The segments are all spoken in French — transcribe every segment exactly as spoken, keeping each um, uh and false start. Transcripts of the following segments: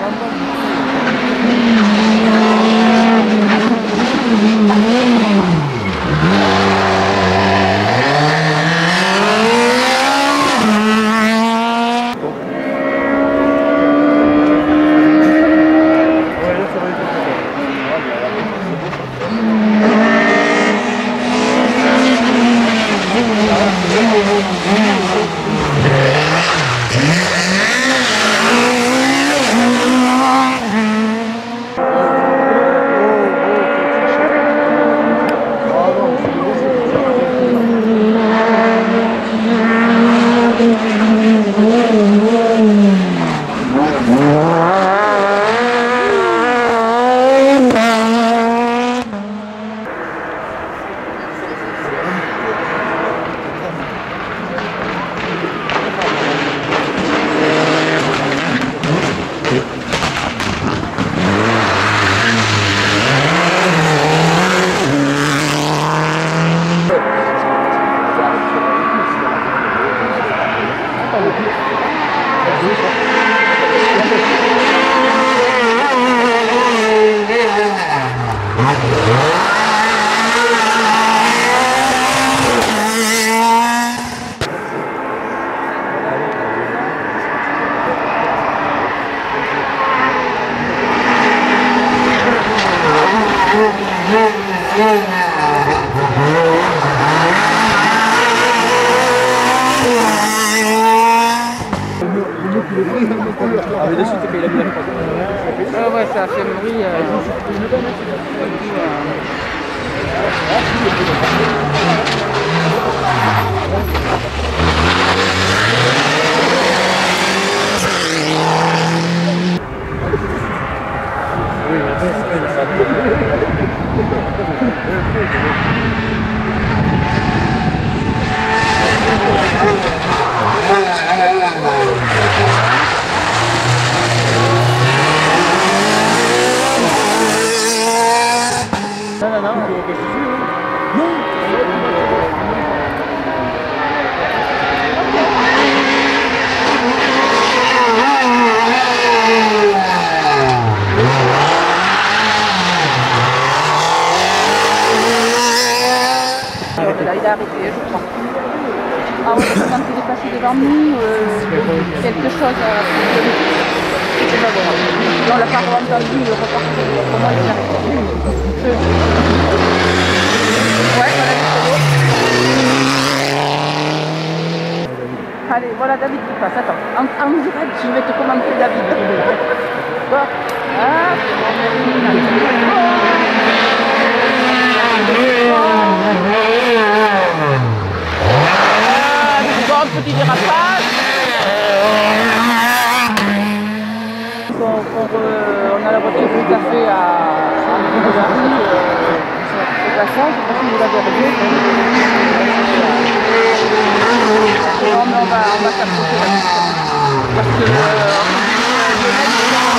Ah mais dessus t'es payé la bière. Ah ouais, ça a fait le bruit. Euh... Oui, non, non, non, non. Là, il a arrêté, je crois. Ah ouais, quand il est passé devant nous, euh, quelque chose a... C'est pas bon. On l'a pas entendu repartir. Comment il a arrêté? Ouais, voilà le solo. Allez, voilà David qui passe. Attends, en, en direct, je vais te commenter David. Bon. Ah, bon, petit dérapage. On, on, on a la voiture du café à Paris, au passage, parce que vous l'avez revu. Et on, on va, on va s'approcher là-dessus. Parce que euh, Lionel,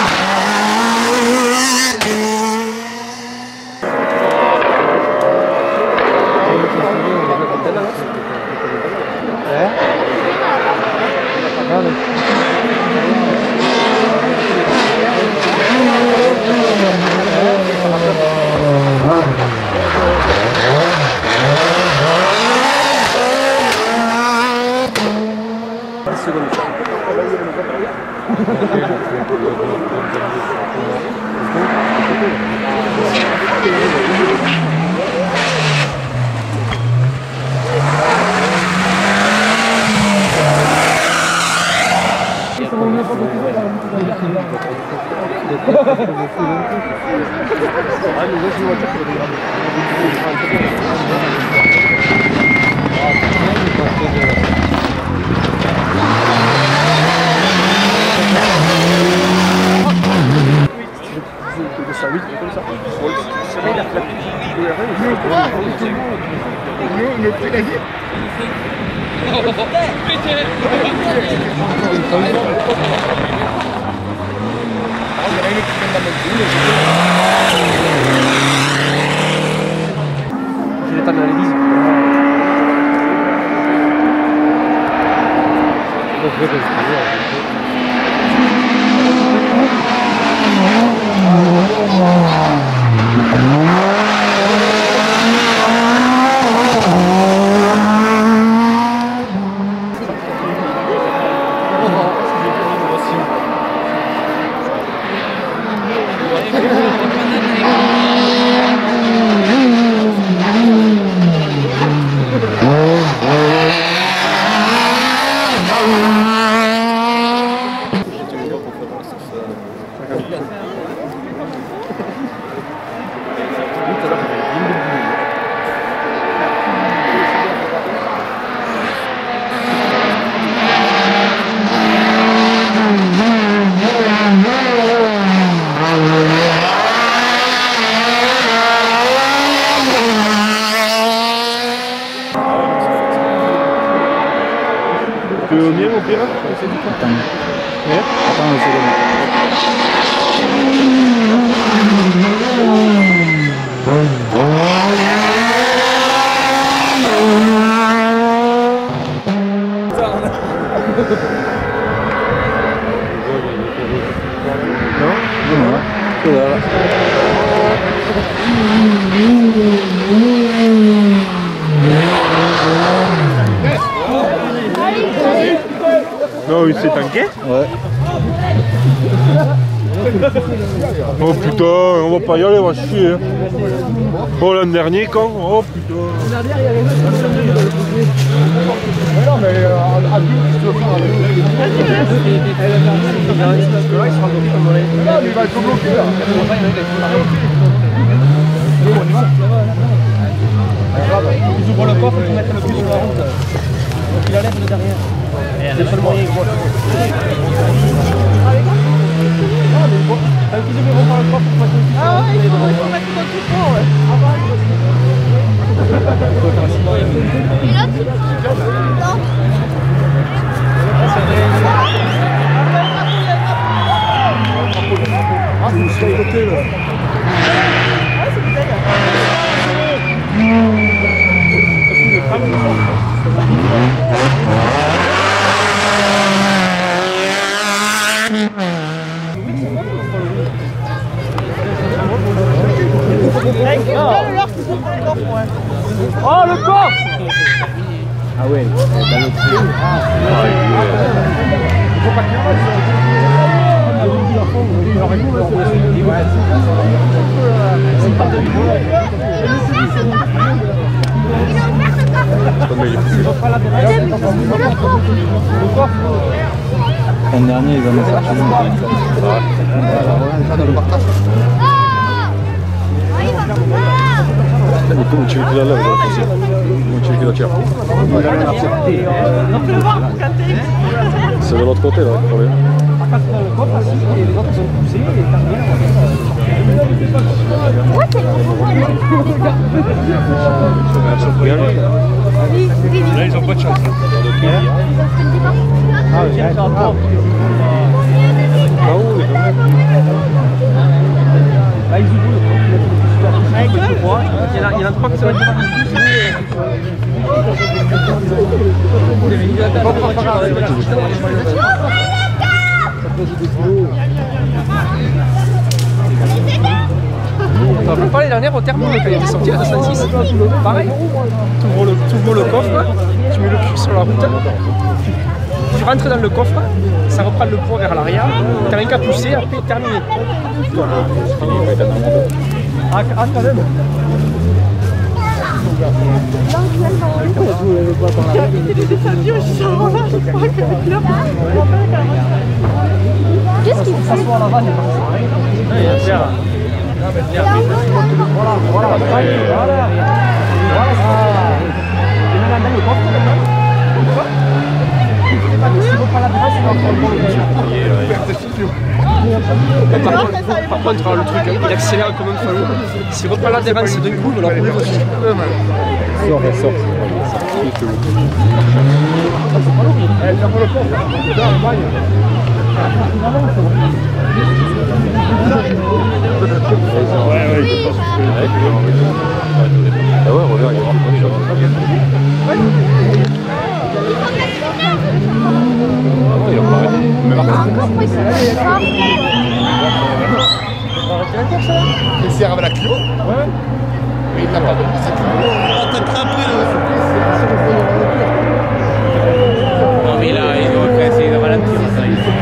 j'ai l'état de la lise. Tu veux au mien au pire? Attends. Ouais. Attends, c'est Non? bon. Voilà. Non, il s'est tanké? Ouais. Oh putain, on va pas y aller, on va chier. Hein. Oh l'an dernier quand? Oh putain. L'an dernier, il y avait une non, mais à deux, tu veux faire un non, il va être bloqué là. Ils ouvrent le coffre pour mettre le cul sur la route. Donc il enlève le derrière. C'est le seul moyen. Ah, mais bon, t'as vu qu'ils ouvrent le coffre pour mettre le cul sur la route. Ah ouais, il faut mettre le cul sur la route, ouais. Ah bah, et là, tu prends ah, c'est une sky côté là. Ah, c'est bizarre. Oh le coffre! Ah ouais, dans l'autre sens. Il faut pas qu'il y L'année dernière, ils en ont sorti une. dans le partage. Mais comment tu veux qu'il la lève là? Comment tu veux qu'il la tire? C'est de l'autre côté là, pour lui. Là ils ont pas de chance. Ah oui, là ils ouvrent le il y en a, il y en a trois qui sont restés on va pas l'année dernière au thermo quand il était sorti à deux cent six. Pareil, tu ouvres le, tu ouvres le coffre, tu mets le cul sur la route, tu rentres dans le coffre, ça reprend le poids vers l'arrière, t'as rien qu'à pousser, après terminé. Ah, ah quand même. Qu'est-ce qu'il fait? S'asseoir là-bas, il y a Pierre. Voilà, voilà, voilà. Et maintenant, le coffre, s'il ne veut pas la trace, il va prendre le par contre, par contre, le truc, il accélère comme un falot. S'il reprend l'adhérence d'un coup, il va la rouler aussi. Sors, elle sort. Ouais, ouais, il peut pas souffler. Ah ouais, regarde, il y a un il a pas arrêté. Il sert avec la Clio. Ouais. Mais il n'a pas donné sa Clio. T'as crampé là. Non mais là, ils ont essayer de ralentir ça.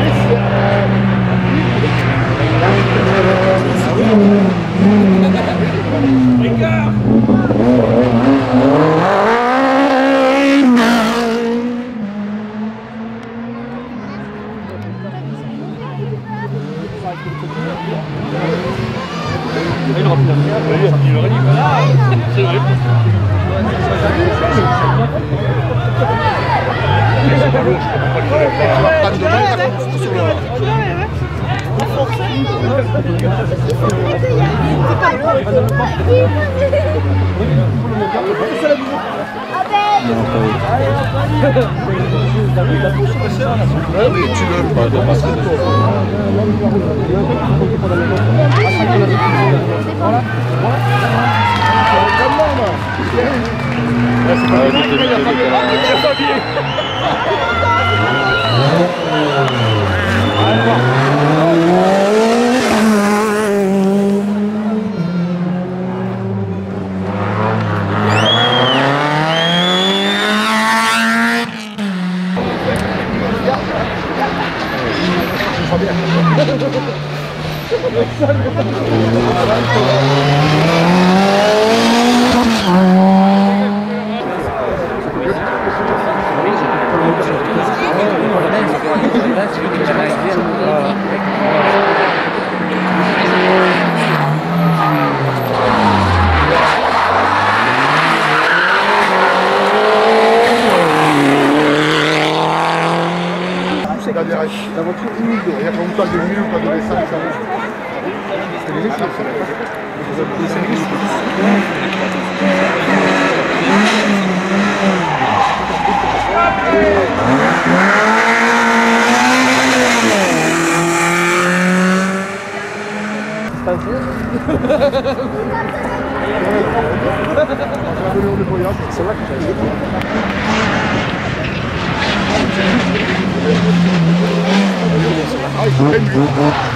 Regarde. La voiture humide, il y a pas longtemps de l'huile, pas de l'essence. C'est les laisser, c'est là que j'ai ah, il faut même lui.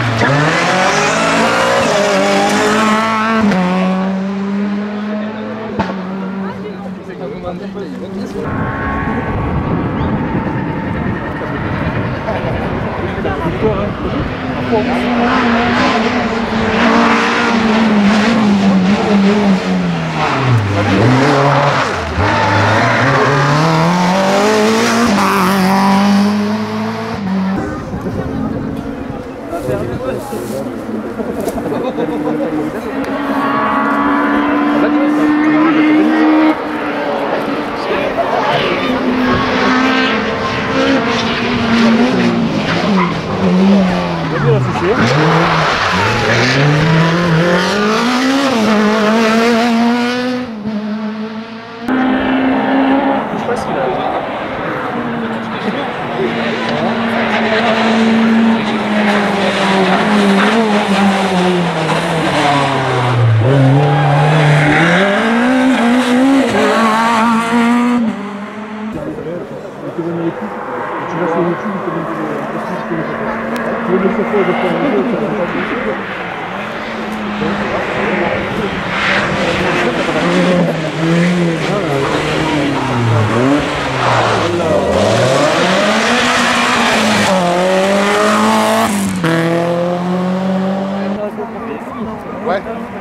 Ouais.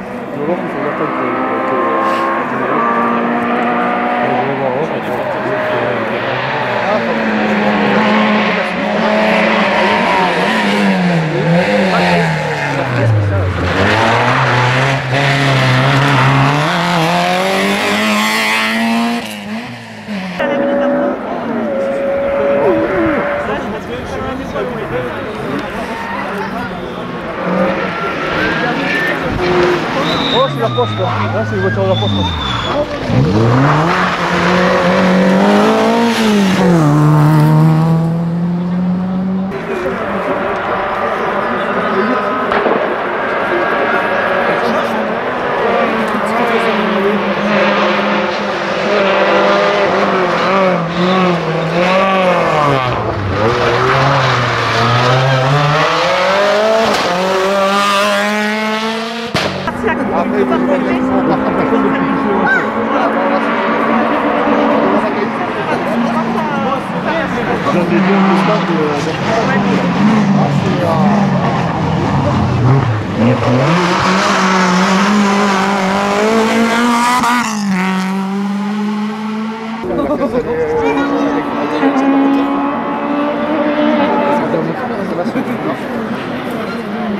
Oh, c'est la poste, là, c'est une voiture de la poste.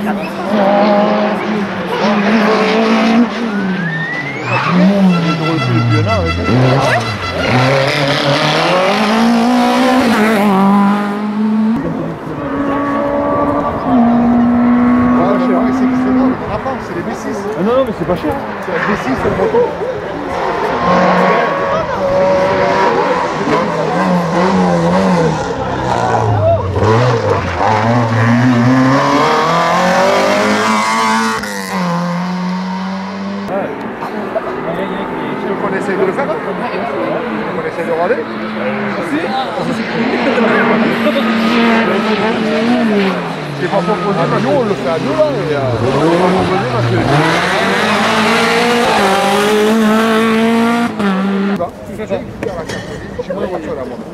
C'est les B six. Ah non, non, mais c'est pas cher. C'est la B six, c'est le moto. Tu veux qu'on essaye de le faire? On essaye de râler? J'ai pas proposé, mais nous on le fait à deux là. Et, euh, on va venir parce que... J'ai moins de voiture là, moi.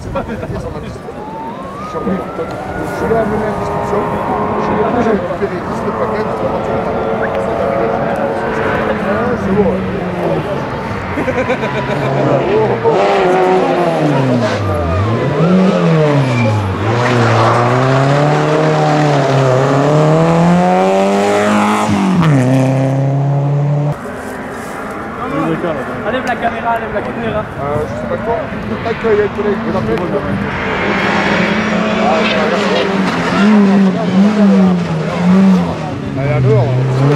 Je l'ai amené à discussion. Je l'ai amené, j'ai récupéré dix de paquets de la voiture. C'est bon. Enlève la caméra, enlève la caméra. Euh, je sais pas quoi. Tac, il y a le collègue. Je l'appelle. Allez, à l'heure.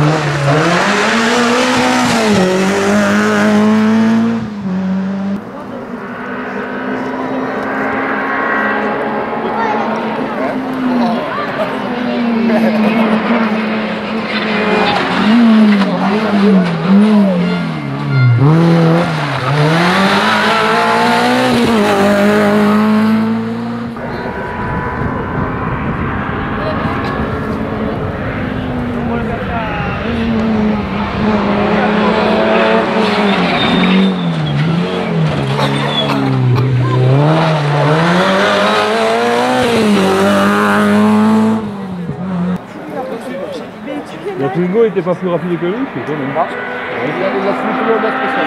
La Twingo était pas plus rapide que lui, c'est quand même. Ah, il a il a foutu le mètre spécial.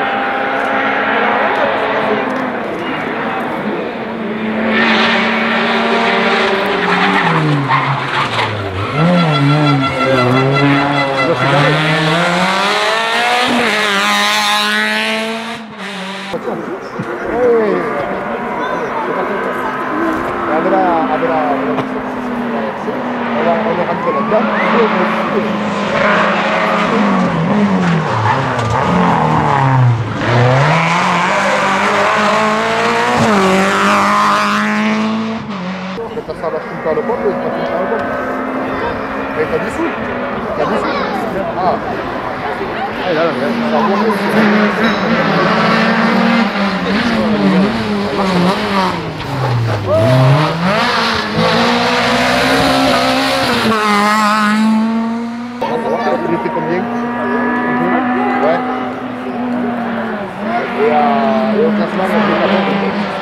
On est rentré là-dedans. Quand ça va finir le pont, il va finir le pont. Et t'as du sous. T'as du sous. Ah. Ah, là, là, ça va bien. Il était combien? Ouais. Et, euh, et au classement, on fait pas bon.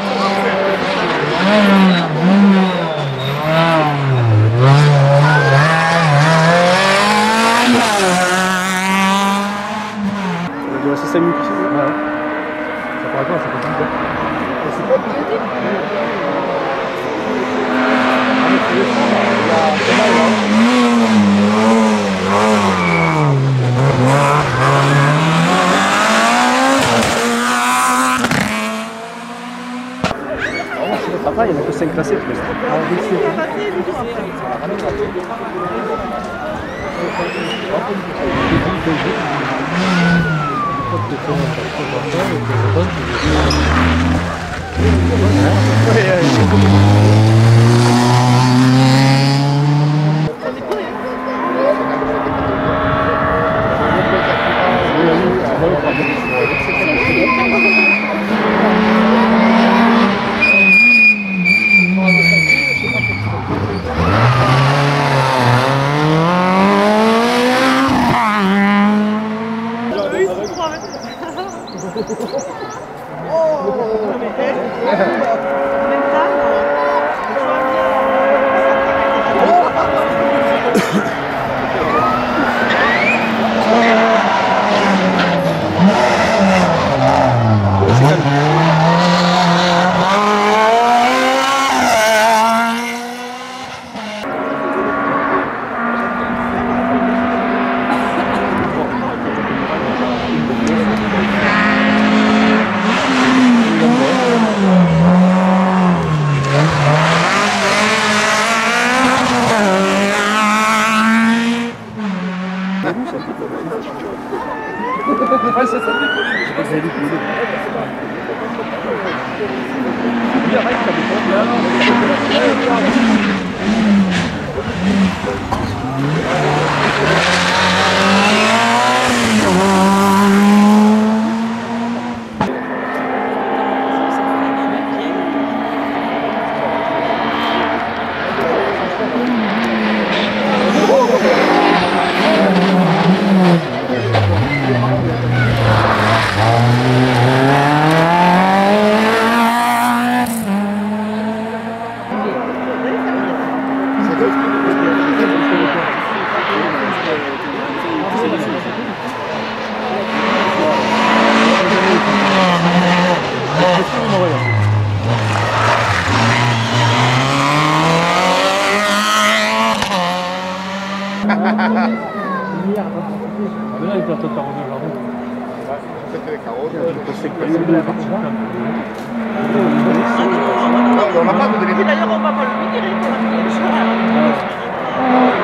On a dû rester cinq minutes ici. Ouais. Ça paraît quoi, ça fait cinq heures. C'est pas bien. Ah, mais c'est il y a... Après, il n'y en a que cinq classés. Tu Ouais, ça fait des il arrête, t'as des D'ailleurs, on va pas le virer pour la finir le soir.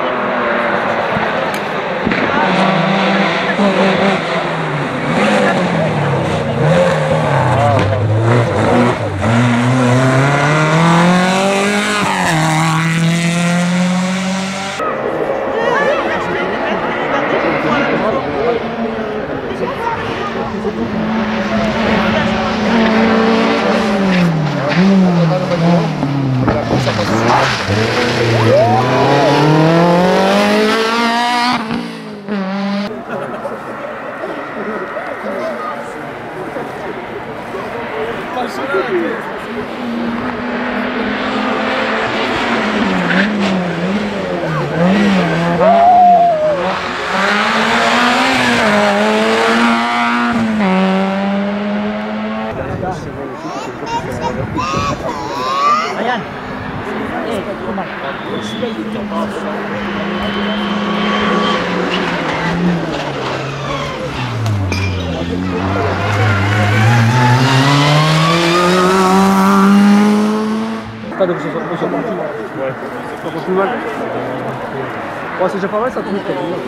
Pas de que ce soit parti. Ouais. Ça passe plus mal. Ouais, c'est déjà pas mal ça tourne quand même.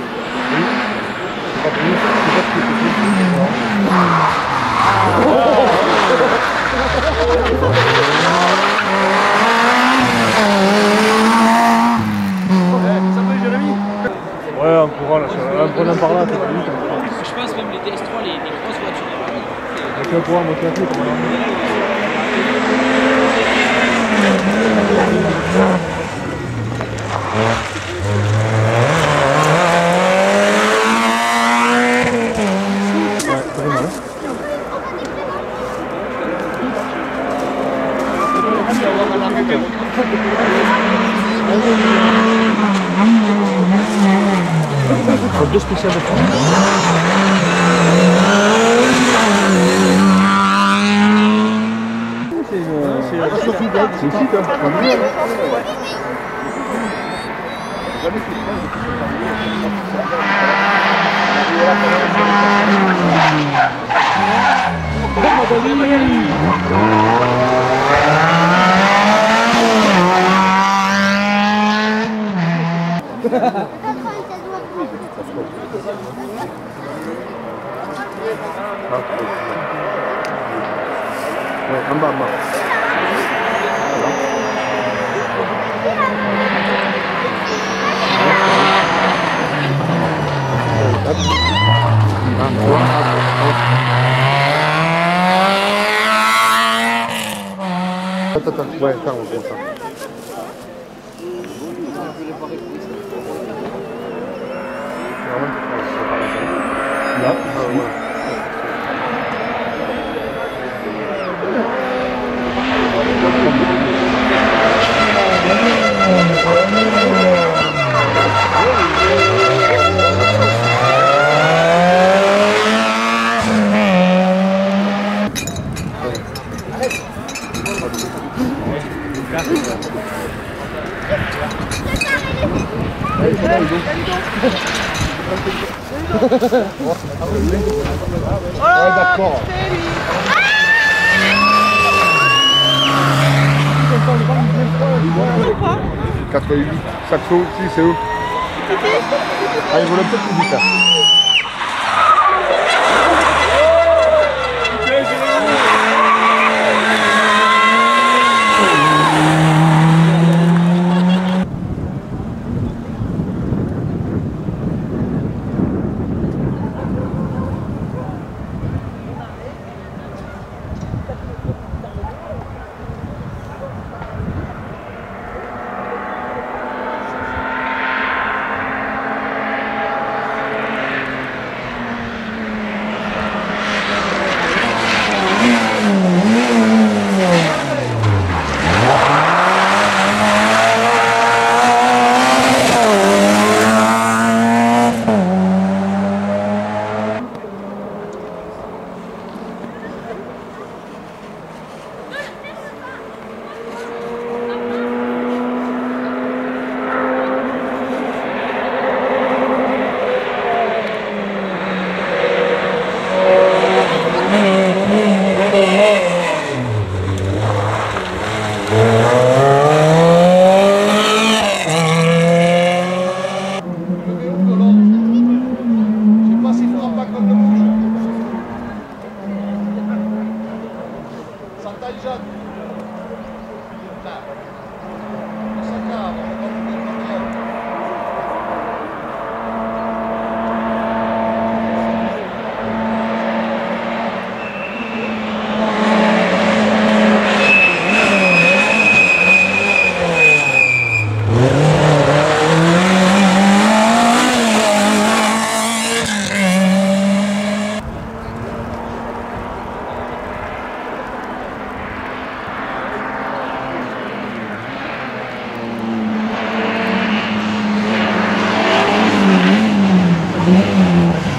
Ça va Jérémy? Ouais, en courant là, en prenant par là, ça va vite. Je pense même les D S trois, les, les grosses voitures. Donc, on pourra monter un peu comme on deux spéciales de France. C'est la Sophie d'Aide, c'est ici quoi. Ouais, en bas, en bas. Attends, attends, ouais, ferme comme ça. Là, ah, ouais. Ouais, d'accord. quatre-vingt-huit, Saxo, si c'est eux. Allez, roule un peu plus vite. Mmh.